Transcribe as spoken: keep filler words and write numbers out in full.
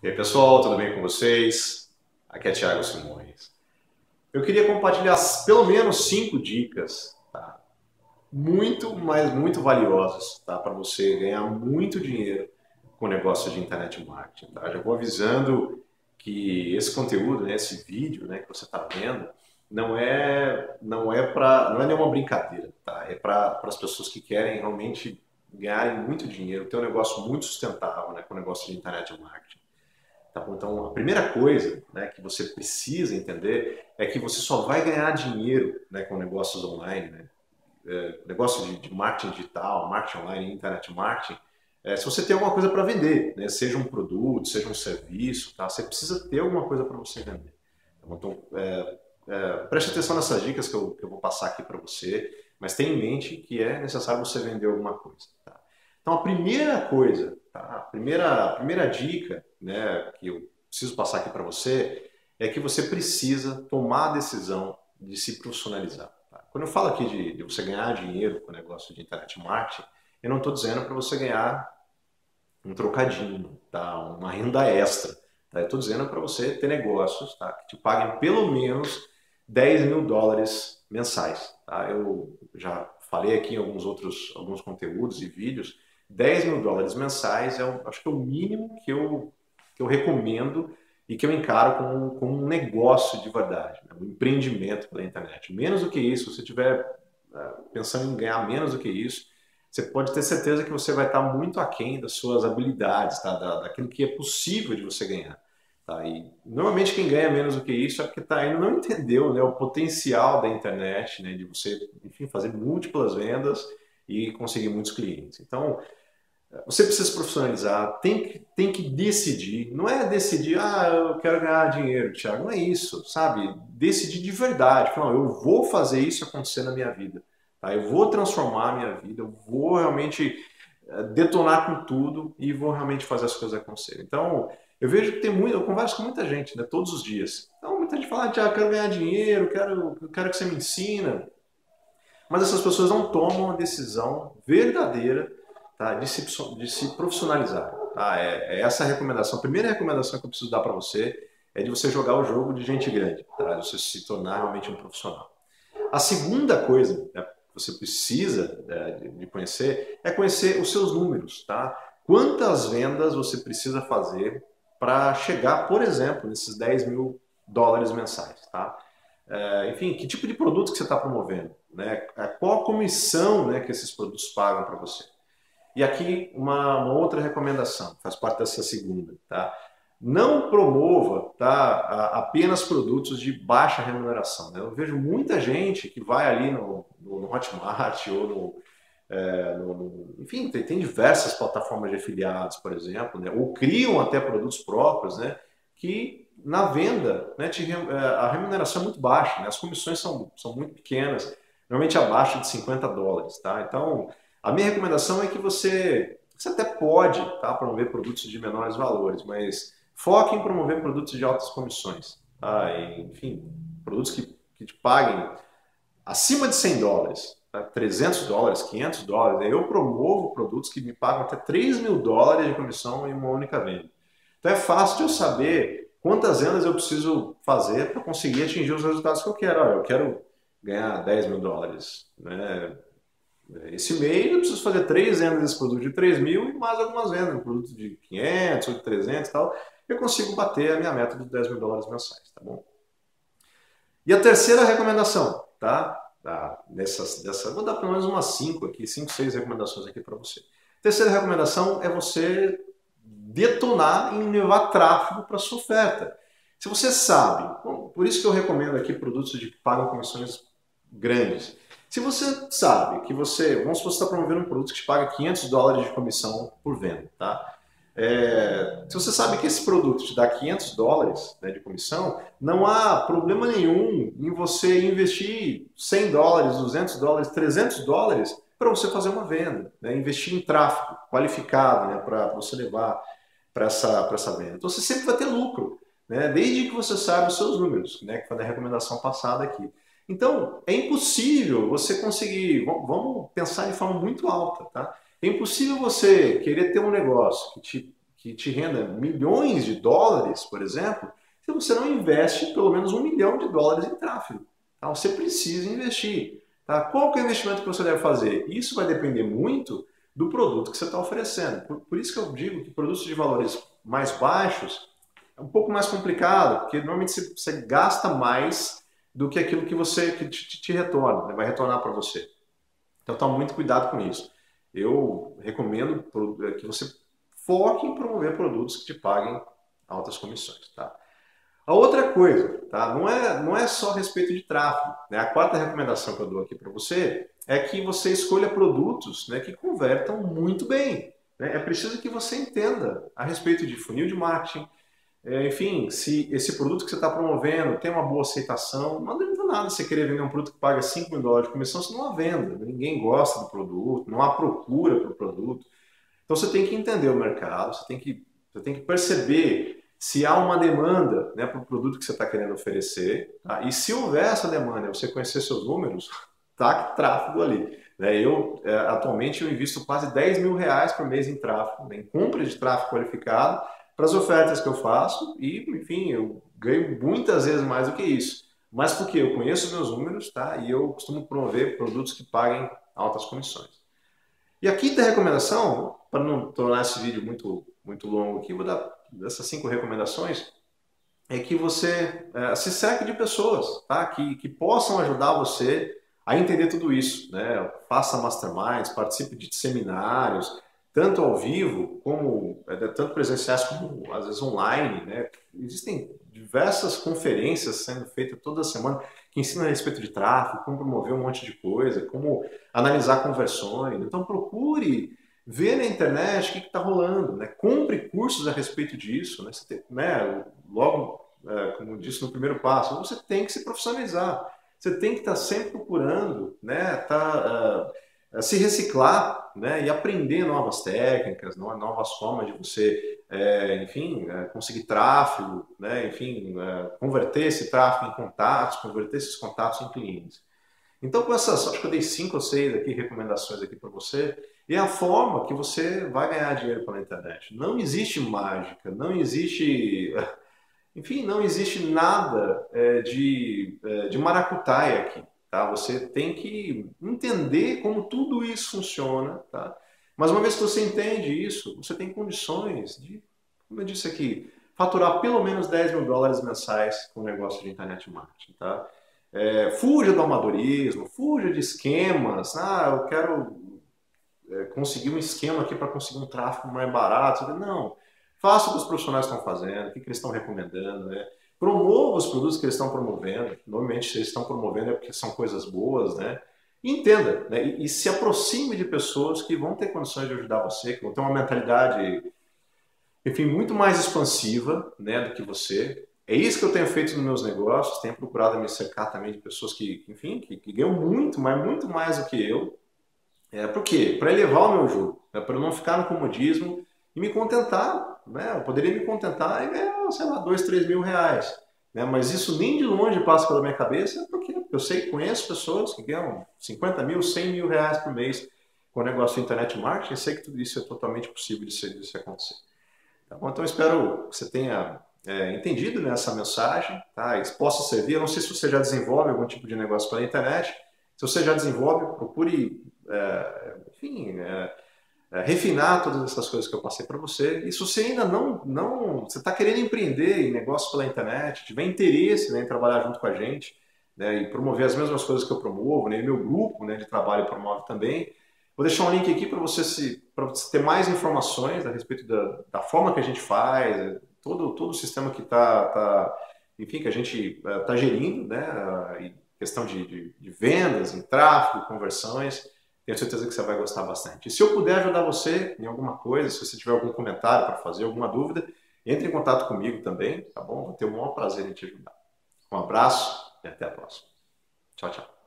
E aí, pessoal, tudo bem com vocês? Aqui é Thiago Simões. Eu queria compartilhar pelo menos cinco dicas, tá? Muito, mas muito valiosas, tá? Para você ganhar muito dinheiro com o negócio de internet marketing, tá? Já vou avisando que esse conteúdo, né, esse vídeo, né, que você está vendo, não é, não é para, não é nenhuma brincadeira, tá? É para as pessoas que querem realmente ganharem muito dinheiro, ter um negócio muito sustentável, né, com o negócio de internet marketing. Tá bom? Então, a primeira coisa, né, que você precisa entender é que você só vai ganhar dinheiro, né, com negócios online, né, é, negócio de, de marketing digital, marketing online, internet marketing, é, se você tem alguma coisa para vender, né, seja um produto, seja um serviço, tá? Você precisa ter alguma coisa para você vender. Tá bom? Então, é, é, preste atenção nessas dicas que eu, que eu vou passar aqui para você, mas tenha em mente que é necessário você vender alguma coisa. Tá? Então, a primeira coisa, tá? a, primeira, a primeira dica, né, que eu preciso passar aqui para você é que você precisa tomar a decisão de se profissionalizar. Tá? Quando eu falo aqui de, de você ganhar dinheiro com o negócio de internet marketing, eu não estou dizendo para você ganhar um trocadinho, tá? Uma renda extra. Tá? Eu estou dizendo para você ter negócios, tá? Que te paguem pelo menos dez mil dólares mensais. Tá? Eu já falei aqui em alguns outros alguns conteúdos e vídeos, dez mil dólares mensais é o, acho que é o mínimo que eu, que eu recomendo e que eu encaro como, como um negócio de verdade, né? Um empreendimento pela internet. Menos do que isso, se você estiver uh, pensando em ganhar menos do que isso, você pode ter certeza que você vai estar muito aquém das suas habilidades, tá? Da, daquilo que é possível de você ganhar. Tá? E normalmente quem ganha menos do que isso é porque tá, ainda não entendeu, né, o potencial da internet, né, de você, enfim, fazer múltiplas vendas e conseguir muitos clientes. Então, você precisa se profissionalizar, tem que, tem que decidir. Não é decidir, ah, eu quero ganhar dinheiro, Thiago. Não é isso, sabe? Decidir de verdade. Falar, não, eu vou fazer isso acontecer na minha vida. Tá? Eu vou transformar a minha vida, eu vou realmente eh, detonar com tudo e vou realmente fazer as coisas acontecerem. Então, eu vejo que tem muito, eu converso com muita gente, né, todos os dias. Então, muita gente fala, ah, Thiago, eu quero ganhar dinheiro, quero, eu quero que você me ensina. Mas essas pessoas não tomam a decisão verdadeira, tá, de, se, de se profissionalizar. Tá? É, é essa a recomendação. A primeira recomendação que eu preciso dar para você é de você jogar o jogo de gente grande, tá? De você se tornar realmente um profissional. A segunda coisa, né, que você precisa, né, de conhecer é conhecer os seus números. Tá? Quantas vendas você precisa fazer para chegar, por exemplo, nesses dez mil dólares mensais? Tá? É, enfim, que tipo de produto que você está promovendo? Né? Qual a comissão, né, que esses produtos pagam para você? E aqui uma, uma outra recomendação, faz parte dessa segunda, tá? Não promova, tá, a- apenas produtos de baixa remuneração, né? Eu vejo muita gente que vai ali no, no, no Hotmart ou no, é, no- no- enfim, tem, tem diversas plataformas de afiliados, por exemplo, né? Ou criam até produtos próprios, né? Que na venda, né, te re- é, a remuneração é muito baixa, né? As comissões são, são muito pequenas, normalmente abaixo de cinquenta dólares, tá? Então, a minha recomendação é que você, você até pode, tá, promover produtos de menores valores, mas foque em promover produtos de altas comissões, tá? E, enfim, produtos que, que te paguem acima de cem dólares, tá? trezentos dólares, quinhentos dólares. Eu promovo produtos que me pagam até três mil dólares de comissão em uma única venda. Então é fácil de eu saber quantas vendas eu preciso fazer para conseguir atingir os resultados que eu quero. Olha, eu quero ganhar dez mil dólares, né? Esse mês eu preciso fazer três vendas desse produto de três mil e mais algumas vendas, um produto de quinhentos ou de trezentos e tal. Eu consigo bater a minha meta de dez mil dólares mensais, tá bom? E a terceira recomendação, tá? Tá, dessas, dessa, vou dar pelo menos umas cinco aqui, cinco, seis recomendações aqui para você. Terceira recomendação é você detonar em levar tráfego para sua oferta. Se você sabe, bom, por isso que eu recomendo aqui produtos de que pagam comissões grandes. Se você sabe que você, vamos supor que você está promovendo um produto que te paga quinhentos dólares de comissão por venda, tá? É, se você sabe que esse produto te dá quinhentos dólares, né, de comissão, não há problema nenhum em você investir cem dólares, duzentos dólares, trezentos dólares para você fazer uma venda, né, investir em tráfego qualificado, né, para você levar para essa, para essa venda. Então você sempre vai ter lucro, né, desde que você saiba os seus números, né, que foi da recomendação passada aqui. Então é impossível você conseguir, vamos pensar de forma muito alta, tá? É impossível você querer ter um negócio que, te, que te renda milhões de dólares, por exemplo, se você não investe pelo menos um milhão de dólares em tráfego. Tá? Você precisa investir. Tá? Qual que é o investimento que você deve fazer? Isso vai depender muito do produto que você está oferecendo. Por, por isso que eu digo que produtos de valores mais baixos é um pouco mais complicado, porque normalmente você, você gasta mais do que aquilo que você que te, te retorna, né? Vai retornar para você. Então tome muito cuidado com isso. Eu recomendo que você foque em promover produtos que te paguem altas comissões. Tá? A outra coisa, tá? não, é, não é só a respeito de tráfego. Né? A quarta recomendação que eu dou aqui para você é que você escolha produtos, né, que convertam muito bem. Né? É preciso que você entenda a respeito de funil de marketing. É, enfim, se esse produto que você está promovendo tem uma boa aceitação, não adianta nada você querer vender um produto que paga cinco mil dólares de comissão se não há venda. Ninguém gosta do produto, não há procura para o produto. Então você tem que entender o mercado, você tem que, você tem que perceber se há uma demanda, né, para o produto que você está querendo oferecer. Tá? E se houver essa demanda, você conhecer seus números, taque tráfego ali. Né? Eu, é, atualmente, eu invisto quase dez mil reais por mês em tráfego, né, em compra de tráfego qualificado, para as ofertas que eu faço e, enfim, eu ganho muitas vezes mais do que isso. Mas porque eu conheço os meus números, tá? E eu costumo promover produtos que paguem altas comissões. E a quinta recomendação, para não tornar esse vídeo muito, muito longo aqui, vou dar essas cinco recomendações, é que você é, se cerque de pessoas, tá? Que, que possam ajudar você a entender tudo isso, né? Faça masterminds, participe de seminários, tanto ao vivo, como tanto presenciais como às vezes online, né? Existem diversas conferências sendo feitas toda semana que ensinam a respeito de tráfego, como promover um monte de coisa, como analisar conversões. Então procure ver na internet o que está rolando, né? Compre cursos a respeito disso, né? Você tem, né? Logo, é, como eu disse no primeiro passo, você tem que se profissionalizar. Você tem que estar sempre procurando, né? Tá, uh, se reciclar, né, e aprender novas técnicas, novas formas de você, é, enfim, é, conseguir tráfego, né, enfim, é, converter esse tráfego em contatos, converter esses contatos em clientes. Então, com essas, acho que eu dei cinco ou seis aqui, recomendações aqui para você, e é a forma que você vai ganhar dinheiro pela internet. Não existe mágica, não existe, enfim, não existe nada é, de, é, de maracutaia aqui. Tá? Você tem que entender como tudo isso funciona. Tá? Mas uma vez que você entende isso, você tem condições de, como eu disse aqui, faturar pelo menos dez mil dólares mensais com o negócio de internet marketing. Tá? É, fuja do amadorismo, fuja de esquemas. Ah, eu quero é, conseguir um esquema aqui para conseguir um tráfego mais barato. Não, faça o que os profissionais estão fazendo, o que eles estão recomendando, né? Promova os produtos que eles estão promovendo. Normalmente, se eles estão promovendo é porque são coisas boas, né? E entenda, né? E, e se aproxime de pessoas que vão ter condições de ajudar você, que vão ter uma mentalidade, enfim, muito mais expansiva, né, do que você. É isso que eu tenho feito nos meus negócios. Tenho procurado me cercar também de pessoas que, enfim, que, que ganham muito, mas muito mais do que eu. É, por quê? Para elevar o meu jogo, né? Para eu não ficar no comodismo e me contentar, né? Eu poderia me contentar e ganhar, sei lá, dois, três mil reais. Né? Mas isso nem de longe passa pela minha cabeça, porque eu sei, conheço pessoas que ganham cinquenta mil, cem mil reais por mês com o negócio de internet marketing, e sei que tudo isso é totalmente possível de, ser, de se acontecer. Tá bom? Então, eu espero que você tenha é, entendido nessa mensagem, tá? E possa servir. Eu não sei se você já desenvolve algum tipo de negócio pela internet. Se você já desenvolve, procure, é, enfim, é, é, refinar todas essas coisas que eu passei para você. E se você ainda não, não você está querendo empreender em negócios pela internet, tiver interesse, né, em trabalhar junto com a gente, né, e promover as mesmas coisas que eu promovo, né, e meu grupo, né, de trabalho promove também, vou deixar um link aqui para você, se, para você ter mais informações a respeito da, da forma que a gente faz, todo, todo o sistema que está, tá, enfim, que a gente está gerindo, né, e questão de, de, de vendas, em tráfego, conversões. Tenho certeza que você vai gostar bastante. E se eu puder ajudar você em alguma coisa, se você tiver algum comentário para fazer, alguma dúvida, entre em contato comigo também, tá bom? Vou ter o maior prazer em te ajudar. Um abraço e até a próxima. Tchau, tchau.